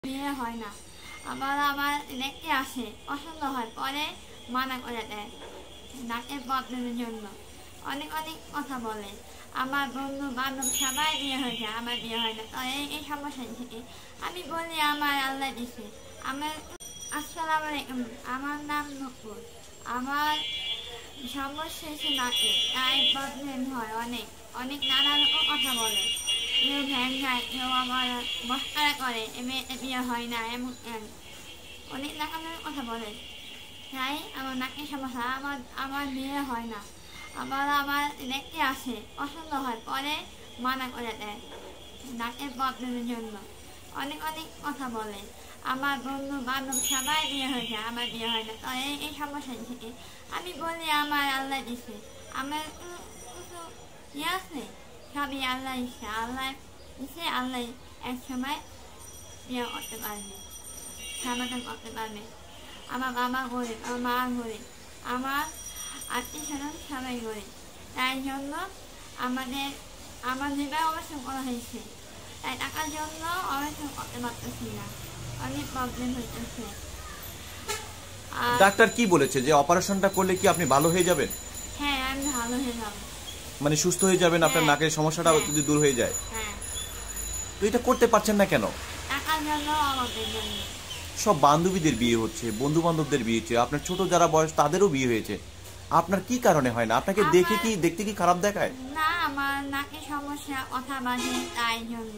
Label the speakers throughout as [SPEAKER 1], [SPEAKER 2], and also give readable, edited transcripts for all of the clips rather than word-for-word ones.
[SPEAKER 1] বিয়ে হয় না। আবার আমার দেখতে আসে, পছন্দ হয়, পরে মানা করে দেয় নাকের প্রবলেমের জন্য। অনেক অনেক কথা বলে। আমার বন্ধু বান্ধব সবাই বিয়ে হয়েছে, আমার বিয়ে হয় না। তো এই সমস্যা থেকে আমি বলি আমার আল্লাহ দিছে। আমার আসসালামু আলাইকুম, আমার নাম নূপুর। আমার সমস্যা হচ্ছে নাকে, তাই প্রবলেম হয় অনেক অনেক নানা রকম কথা বলে। কেউ ভ্যান যায়, কেউ আমার মস্কারা করে, মেয়েতে বিয়ে হয় না, এমন অনেক রকমের কথা বলে। তাই আমার নাকের সমস্যা, আমার বিয়ে হয় না। আবার আমার দেখতে আসে, পছন্দ হয়, পরে মানা করে দেয় নাকের প্রবলেমের জন্য। অনেক অনেক কথা বলে। আমার বন্ধু বান্ধব সবাই বিয়ে হয়েছে, আমার বিয়ে হয় না। তো এই সমস্যা থেকে আমি বলি আমার আল্লাহ দিছে। আমার কিছু ইয়ে আছে, সবই আল্লাহ ইচ্ছে। আল্লাহ দিছে, আল্লাহ এক সময় বিয়ে করতে পারবে, সমাধান করতে পারবে। আমার বাবা গরিব, আমার মা গরিব, আমার আত্মীয় স্বজন সবাই গরিব। তাই জন্য আমাদের অবস্থান করা হয়েছে। তাই টাকার জন্য অবস্থান করতে পারতেছি না, অনেক প্রবলেম হইতেছে।
[SPEAKER 2] ডাক্তার কি বলেছে যে অপারেশনটা করলে কি আপনি ভালো হয়ে যাবেন?
[SPEAKER 1] হ্যাঁ, আমি ভালো হয়ে যাব,
[SPEAKER 2] মানে সুস্থ হয়ে যাবেন, আপনার নাকের সমস্যাটা যদি দূর হয়ে যায়।
[SPEAKER 1] হ্যাঁ।
[SPEAKER 2] তো এটা করতে পারছেন না কেন?
[SPEAKER 1] টাকার জন্য, আমাদের জন্য।
[SPEAKER 2] সব বান্ধবীদের বিয়ে হচ্ছে, বন্ধু বান্ধবদের বিয়ে হচ্ছে, আপনার ছোট যারা বয়স তাদেরও বিয়ে হয়েছে, আপনার কি কারণে হয় না? আপনাকে দেখতে কি খারাপ দেখায়?
[SPEAKER 1] না, আমার নাকের সমস্যা, কথা বাজে, তাই জন্য।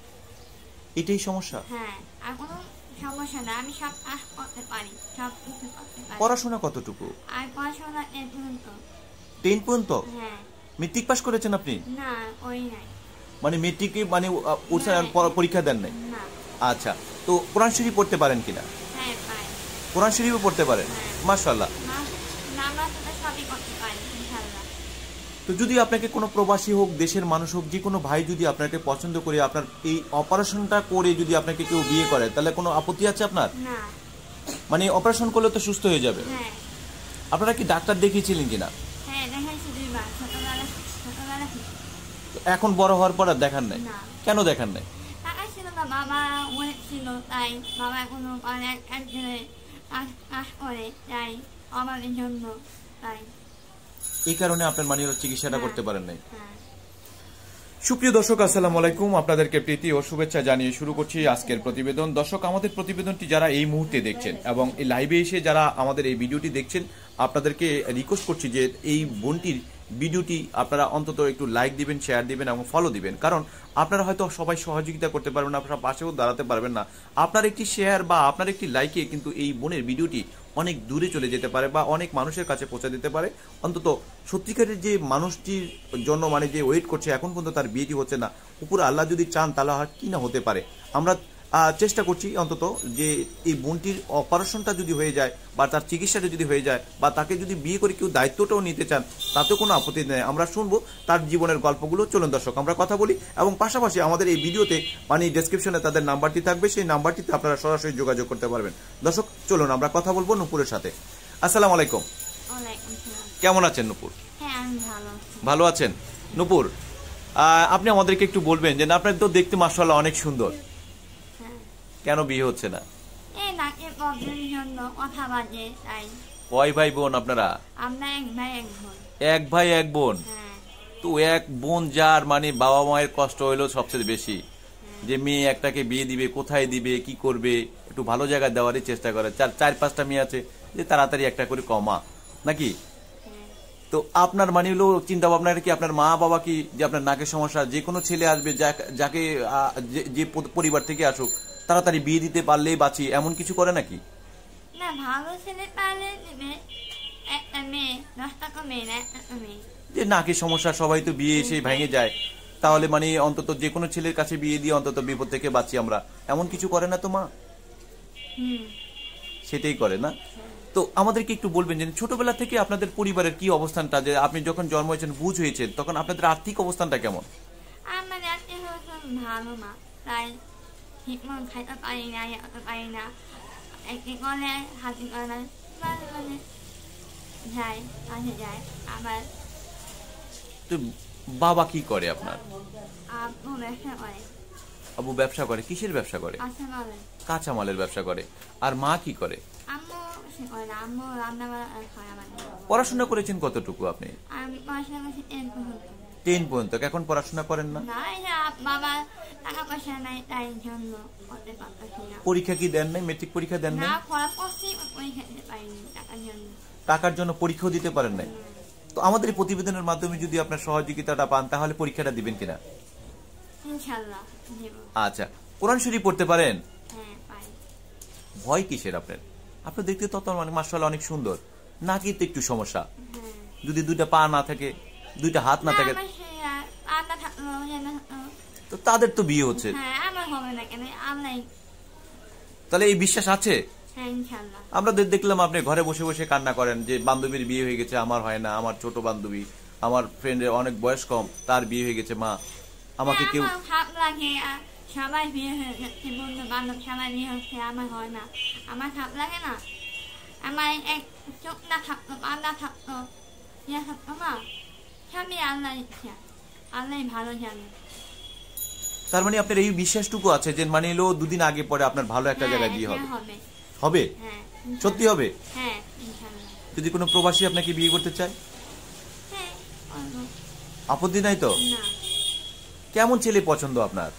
[SPEAKER 2] এটাই সমস্যা?
[SPEAKER 1] হ্যাঁ, আর কোনো সমস্যা না, আমি সব কাজ করতে পারি, সব কিছু করতে পারি।
[SPEAKER 2] পড়াশোনা কতটুকু?
[SPEAKER 1] আর পড়াশোনা 10 পর্যন্ত।
[SPEAKER 2] 10 পর্যন্ত?
[SPEAKER 1] হ্যাঁ।
[SPEAKER 2] মেট্রিক পাস করেছেন আপনি?
[SPEAKER 1] না, ওই নাই।
[SPEAKER 2] মানে মেট্রিকে মানে পরীক্ষা দেন নাই?
[SPEAKER 1] না।
[SPEAKER 2] আচ্ছা, তো কোরআন শরীফ পড়তে পারেন কিনা?
[SPEAKER 1] হ্যাঁ, পারি।
[SPEAKER 2] কোরআন শরীফও পড়তে পারেন? মাশাআল্লাহ।
[SPEAKER 1] নামাজ তো সবই করতে পারি ইনশাআল্লাহ।
[SPEAKER 2] তো যদি আপনাকে কোনো প্রবাসী হোক, দেশের মানুষ হোক, যে কোনো ভাই যদি আপনাকে পছন্দ করে আপনার এই অপারেশনটা করে যদি আপনাকে কেউ বিয়ে করে, তাহলে কোনো আপত্তি আছে আপনার?
[SPEAKER 1] না।
[SPEAKER 2] মানে অপারেশন করলে তো সুস্থ হয়ে যাবে।
[SPEAKER 1] হ্যাঁ।
[SPEAKER 2] আপনারা কি ডাক্তার দেখিয়েছিলেন কিনা?
[SPEAKER 1] হ্যাঁ, দেখাইছি 2 বার, ছোটবেলা।
[SPEAKER 2] এখন বড় হওয়ার পর আর দেখান নাই?
[SPEAKER 1] না।
[SPEAKER 2] কেন দেখান নাই?
[SPEAKER 1] টাকা ছিল না, বাবা অনেক ছিল, তাই বাবা এখনো একজনে কাজ করে, তাই আমাদের জন্য, তাই
[SPEAKER 2] এই কারণে আপনার মানে চিকিৎসাটা করতে পারেন নাই।
[SPEAKER 1] হ্যাঁ।
[SPEAKER 2] সুপ্রিয় দর্শক, আসসালামু আলাইকুম। আপনাদেরকে প্রীতি ও শুভেচ্ছা জানিয়ে শুরু করছি আজকের প্রতিবেদন। দর্শক, আমাদের প্রতিবেদনটি যারা এই মুহূর্তে দেখছেন এবং এই লাইভে এসে যারা আমাদের এই ভিডিওটি দেখছেন, আপনাদেরকে রিকোয়েস্ট করছি যে এই বোনটির ভিডিওটি আপনারা অন্তত একটু লাইক দিবেন, শেয়ার দিবেন এবং ফলো দিবেন। কারণ আপনারা হয়তো সবাই সহযোগিতা করতে পারবেন না, আপনারা পাশেও দাঁড়াতে পারবেন না। আপনার একটি শেয়ার বা আপনার একটি লাইকে কিন্তু এই বোনের ভিডিওটি অনেক দূরে চলে যেতে পারে বা অনেক মানুষের কাছে পৌঁছে দিতে পারে। অন্তত সত্যিকারের যে মানুষটির জন্য মানে যে ওয়েট করছে, এখন পর্যন্ত তার বিয়েটি হচ্ছে না, উপরে আল্লাহ যদি চান তাহলে আর কি না হতে পারে। আমরা চেষ্টা করছি অন্তত যে এই বোনটির অপারেশনটা যদি হয়ে যায় বা তার চিকিৎসাটা যদি হয়ে যায় বা তাকে যদি বিয়ে করে কেউ দায়িত্বটাও নিতে চান, তাতেও কোনো আপত্তি নেই। আমরা শুনবো তার জীবনের গল্পগুলো। চলুন দর্শক, আমরা কথা বলি এবং পাশাপাশি আমাদের এই ভিডিওতে মানে ডেসক্রিপশনে তাদের নাম্বারটি থাকবে, সেই নাম্বারটিতে আপনারা সরাসরি যোগাযোগ করতে পারবেন। দর্শক চলুন আমরা কথা বলবো নূপুরের সাথে। আসসালামু আলাইকুম।
[SPEAKER 1] ওয়ালাইকুম সালাম।
[SPEAKER 2] কেমন আছেন নূপুর?
[SPEAKER 1] হ্যাঁ, আমি ভালো।
[SPEAKER 2] ভালো আছেন? নূপুর, আপনি আমাদেরকে একটু বলবেন যে আপনার তো দেখতে মাশাআল্লাহ অনেক সুন্দর, কেন বিয়ে হচ্ছে না?
[SPEAKER 1] এই নাকের প্রবলেমের জন্য, কথা বাজে, তাই।
[SPEAKER 2] কয় ভাই বোন আপনারা?
[SPEAKER 1] আমরা এক ভাই এক বোন।
[SPEAKER 2] এক ভাই এক বোন?
[SPEAKER 1] হ্যাঁ।
[SPEAKER 2] তো এক বোন, যার মানে বাবা মায়ের কষ্ট হইলো সবচেয়ে বেশি, যে মেয়ে একটাকে বিয়ে দিবে, কোথায় দিবে, কি করবে, একটু ভালো জায়গায় দেওয়ারই চেষ্টা করে। 4-5টা মেয়ে আছে, যে তাড়াতাড়ি একটা করে কমা নাকি? তো আপনার মানে হলো চিন্তা ভাবনা কি আপনার মা বাবা কি যে আপনার নাকের সমস্যা, যে কোনো ছেলে আসবে যাকে যে পরিবার থেকে আসুক তাড়াতাড়ি বিয়ে দিতে পারলেই বাঁচি, এমন কিছু করে নাকি?
[SPEAKER 1] না, ভালো ছেলে পারলে দিবে, একটা মেয়ে 10 টাকা মেয়ে না, একটা মেয়ে।
[SPEAKER 2] যে নাকের সমস্যা সবাই তো বিয়ে এসে ভেঙে যায়, তাহলে মানে অন্তত যে কোনো ছেলের কাছে বিয়ে দিয়ে অন্তত বিপদ থেকে বাঁচি আমরা, এমন কিছু করে না তো মা? সেটাই করে না? তো আমাদেরকে একটু বলবেন যে ছোটবেলা থেকে আপনাদের পরিবারের কি অবস্থানটা, যে আপনি যখন জন্ম হয়েছেন, বুঝ হয়েছেন, তখন আপনাদের আর্থিক অবস্থানটা কেমন?
[SPEAKER 1] আমার আত্মীয় স্বজন ভালো না, তাই ঠিকমতো খাইতে পারি না, যেতে পারি না, একটি করে হাতি করে মাঝে মাঝে যায়, কাছে যায়। আবার
[SPEAKER 2] তো বাবা কি করে আপনার?
[SPEAKER 1] আব্বু ব্যবসা করে।
[SPEAKER 2] আব্বু ব্যবসা করে, কিসের ব্যবসা করে? কাঁচামালের ব্যবসা করে। আর মা কি করে? পড়াশোনা করেছেন কতটুকু আপনি? 10 পর্যন্ত। এখন পড়াশোনা করেন না? পরীক্ষা কি দেন নাই? মেট্রিক পরীক্ষা দেন নাই? টাকার জন্য পরীক্ষাও দিতে পারেন নাই? তো আমাদের এই প্রতিবেদনের মাধ্যমে যদি আপনার সহযোগিতাটা পান তাহলে পরীক্ষাটা দিবেন কিনা?
[SPEAKER 1] ইনশাআল্লাহ দেব।
[SPEAKER 2] আচ্ছা, কোরআন শরীফ পড়তে পারেন?
[SPEAKER 1] হ্যাঁ পারি।
[SPEAKER 2] ভয় কিসের আপনার? আপনি দেখতে তো মাশাআল্লাহ অনেক সুন্দর, নাকি তো একটু সমস্যা? যদি দুইটা পা না থাকে, দুইটা হাত না থাকে, তো তাদের তো বিয়ে হচ্ছে। তাহলে এই বিশ্বাস আছে? আমরা দেখলাম আপনি ঘরে বসে বসে কান্না করেন যে বান্ধবীর বিয়ে হয়ে গেছে, আমার হয় না, আমার ছোট বান্ধবী, আমার ফ্রেন্ডের অনেক বয়স কম, তার বিয়ে হয়ে গেছে, মা আমাকে কেউ।
[SPEAKER 1] সবাই বিয়ে হয়ে যাচ্ছে, বন্ধু বান্ধব সবাই বিয়ে হচ্ছে, আমার হয় না। আমার খারাপ লাগে না? আমার এক চোখ না থাকতো, পা না থাকতো, ইয়ে থাকতো না, সবই আল্লাহ ইচ্ছা, আল্লাহ ভালো জানে।
[SPEAKER 2] তার মানে আপনার এই বিশ্বাসটুকু আছে যে মানে এলো দুদিন আগে পরে আপনার ভালো একটা জায়গায় বিয়ে হবে? হবে? সত্যি হবে?
[SPEAKER 1] হ্যাঁ ইনশাআল্লাহ।
[SPEAKER 2] যদি কোনো প্রবাসী আপনাকে বিয়ে করতে চায়?
[SPEAKER 1] হ্যাঁ,
[SPEAKER 2] আপত্তি নাই তো?
[SPEAKER 1] না।
[SPEAKER 2] কেমন ছেলে পছন্দ আপনার?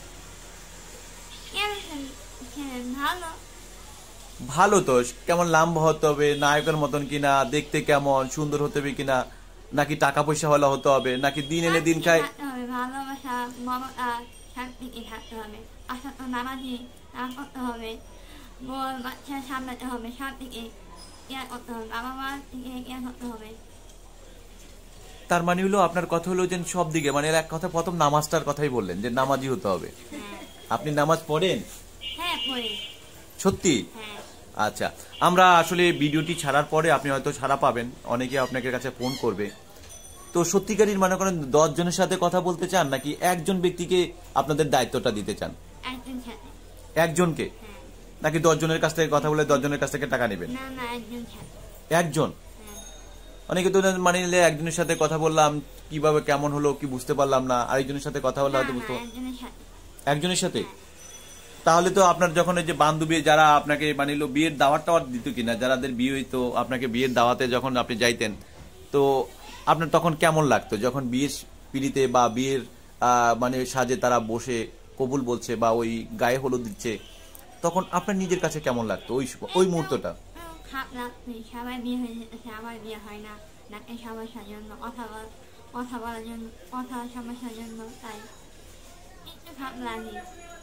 [SPEAKER 2] ভালো তো কেমন? লম্বা হতে হবে, নায়কের মতন কিনা, দেখতে কেমন, সুন্দর হতে হবে কিনা, নাকি টাকা পয়সা হলে হতে হবে, নাকি দিন এনে দিন খায়?
[SPEAKER 1] ভালোবাসা, মমতা সবদিকে থাকতে হবে। আসল নামাজি করতে হবে, বল বাচ্চা সামলাতে হবে, সবদিকে কেয়ার করতে হবে, বাবা মার দিকে কেয়ার করতে হবে।
[SPEAKER 2] তার মানে হলো আপনার কথা হলো যে সব দিকে, মানে এক কথা প্রথম নামাজটার কথাই বললেন যে নামাজি হতে হবে। আপনি নামাজ পড়েন?
[SPEAKER 1] হ্যাঁ পড়ি।
[SPEAKER 2] সত্যি?
[SPEAKER 1] হ্যাঁ।
[SPEAKER 2] আচ্ছা, আমরা আসলে ভিডিওটি ছাড়ার পরে আপনি হয়তো ছাড়া পাবেন, অনেকে আপনাকে কাছে ফোন করবে। তো সত্যিকারই মনে করেন 10 জনের সাথে কথা বলতে চান নাকি একজন ব্যক্তিকে আপনাদের দায়িত্বটা দিতে চান? একজনকে? নাকি 10 জনের কাছ থেকে কথা বলে 10 জনের কাছ থেকে টাকা নেবেন? একজন? অনেকে তো মানে একজনের সাথে কথা বললাম, কিভাবে কেমন হলো কি বুঝতে পারলাম না, আরেকজনের সাথে কথা বললে হয়তো বুঝতে। একজনের সাথে? তাহলে তো আপনার যখন এই যে বান্ধবী যারা আপনাকে মানে বিয়ের দাওয়াত টাওয়াত দিত কিনা, যারাদের বিয়ে হইতো আপনাকে বিয়ের দাওয়াতে যখন আপনি যাইতেন, তো আপনার তখন কেমন লাগতো যখন বিয়ের পিড়িতে বা বিয়ের মানে সাজে তারা বসে কবুল বলছে বা ওই গায়ে হলুদ দিচ্ছে, তখন আপনার নিজের কাছে কেমন লাগতো ওই মুহূর্তটা?
[SPEAKER 1] খারাপ লাগতো, সবাই বিয়ে হয়ে যেতেছে, আমার বিয়ে হয় না, নাকি সমস্যার জন্য, কথা বলার জন্য, কথা সমস্যার জন্য, তাই একটু খারাপ লাগে,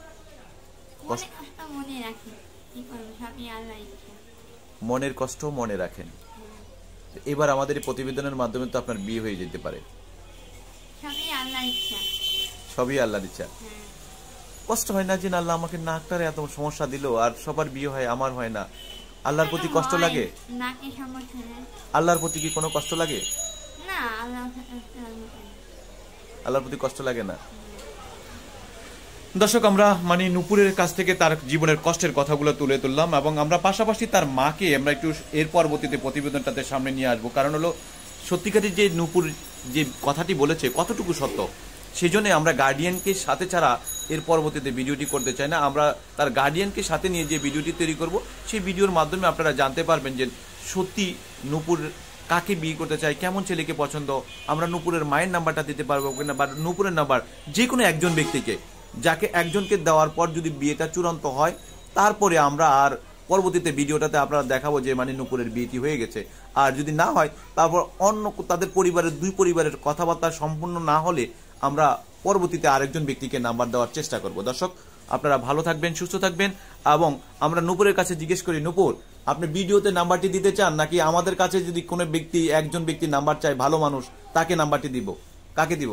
[SPEAKER 1] মনে রাখি, কি করবো, সবই আল্লাহ ইচ্ছা।
[SPEAKER 2] মনের কষ্ট মনে রাখেন। এবার আমাদের এই প্রতিবেদনের মাধ্যমে তো আপনার বিয়ে হয়ে যেতে পারে।
[SPEAKER 1] সবই আল্লাহর ইচ্ছা।
[SPEAKER 2] সবই আল্লাহর ইচ্ছা। কষ্ট হয় না যে আল্লাহ আমাকে নাকটারে এত সমস্যা দিল, আর সবার বিয়ে হয় আমার হয় না? আল্লাহর প্রতি কষ্ট লাগে? আল্লাহর প্রতি কি কোনো কষ্ট লাগে?
[SPEAKER 1] না,
[SPEAKER 2] আল্লাহর প্রতি কষ্ট লাগে না। দর্শক, আমরা মানে নূপুরের কাছ থেকে তার জীবনের কষ্টের কথাগুলো তুলে তুললাম এবং আমরা পাশাপাশি তার মাকে আমরা একটু এর পরবর্তীতে প্রতিবেদনটাতে সামনে নিয়ে আসবো, কারণ হলো সত্যিকারের যে নূপুর যে কথাটি বলেছে কতটুকু সত্য, সেই জন্য আমরা গার্ডিয়ানকে সাথে ছাড়া এর পরবর্তীতে ভিডিওটি করতে চাই না। আমরা তার গার্ডিয়ানকে সাথে নিয়ে যে ভিডিওটি তৈরি করব, সেই ভিডিওর মাধ্যমে আপনারা জানতে পারবেন যে সত্যি নূপুর কাকে বিয়ে করতে চায়, কেমন ছেলেকে পছন্দ। আমরা নূপুরের মায়ের নাম্বারটা দিতে পারবো কিনা, বা নূপুরের নাম্বার যে কোনো একজন ব্যক্তিকে, যাকে একজনকে দেওয়ার পর যদি বিয়েটা চূড়ান্ত হয়, তারপরে আমরা আর পরবর্তীতে ভিডিওটাতে আপনারা দেখাবো যে মানে নূপুরের বিয়েটি হয়ে গেছে। আর যদি না হয়, তারপর অন্য তাদের পরিবারের দুই পরিবারের কথাবার্তা সম্পূর্ণ না হলে আমরা পরবর্তীতে আরেকজন ব্যক্তিকে নাম্বার দেওয়ার চেষ্টা করব। দর্শক, আপনারা ভালো থাকবেন, সুস্থ থাকবেন। এবং আমরা নূপুরের কাছে জিজ্ঞেস করি, নূপুর আপনি ভিডিওতে নাম্বারটি দিতে চান নাকি আমাদের কাছে যদি কোনো ব্যক্তি একজন ব্যক্তি নাম্বার চায়, ভালো মানুষ, তাকে নাম্বারটি দিব? কাকে দিব?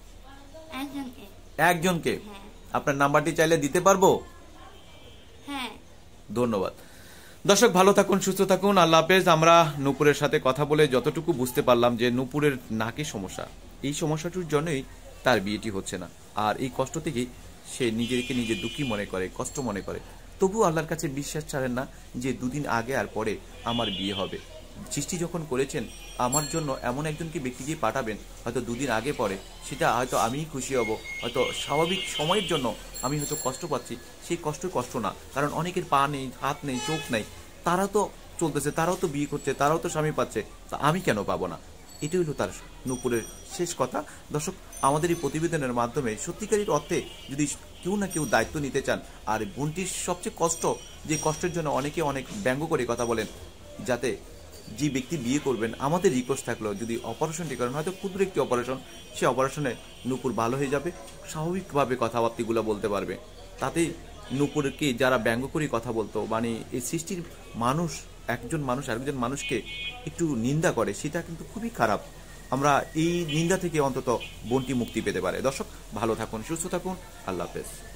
[SPEAKER 2] একজনকে। আপনার নাম্বারটি চাইলে দিতে পারবো?
[SPEAKER 1] হ্যাঁ।
[SPEAKER 2] ধন্যবাদ। দর্শক, ভালো থাকুন, সুস্থ থাকুন, আল্লাহ হাফেজ। আমরা নূপুরের সাথে কথা বলে যতটুকু বুঝতে পারলাম যে নূপুরের নাকে সমস্যা, এই সমস্যাটির জন্যই তার বিয়েটি হচ্ছে না। আর এই কষ্ট থেকেই সে নিজেকে নিজে দুঃখী মনে করে, কষ্ট মনে করে। তবু আল্লাহর কাছে বিশ্বাস ছাড়েন না যে দুদিন আগে আর পরে আমার বিয়ে হবে। সৃষ্টি যখন করেছেন আমার জন্য এমন একজনকে ব্যক্তিকে পাঠাবেন হয়তো দুদিন আগে পরে, সেটা হয়তো আমিই খুশি হব, হয়তো স্বাভাবিক সময়ের জন্য আমি হয়তো কষ্ট পাচ্ছি, সেই কষ্ট না, কারণ অনেকের পা নেই, হাত নেই, চোখ নেই, তারা তো চলতেছে, তারাও তো বিয়ে করছে, তারাও তো স্বামী পাচ্ছে, তা আমি কেন পাবো না? এটাই হলো তার নূপুরের শেষ কথা। দর্শক, আমাদের এই প্রতিবেদনের মাধ্যমে সত্যিকারের অর্থে যদি কেউ না কেউ দায়িত্ব নিতে চান, আর বোনটির সবচেয়ে কষ্ট, যে কষ্টের জন্য অনেকে অনেক ব্যঙ্গ করে কথা বলেন, যাতে যে ব্যক্তি বিয়ে করবেন আমাদের রিকোয়েস্ট থাকলো যদি অপারেশনটি করেন, হয়তো ক্ষুদ্র একটি অপারেশন, সে অপারেশনে নূপুর ভালো হয়ে যাবে, স্বাভাবিকভাবে কথাবার্তাগুলো বলতে পারবে। তাতে নূপুরকে যারা ব্যঙ্গ করে কথা বলতো, মানে এই সৃষ্টির মানুষ, একজন মানুষ আরেকজন মানুষকে একটু নিন্দা করে, সেটা কিন্তু খুবই খারাপ। আমরা এই নিন্দা থেকে অন্তত বোনটি মুক্তি পেতে পারে। দর্শক, ভালো থাকুন, সুস্থ থাকুন, আল্লাহ হাফেজ।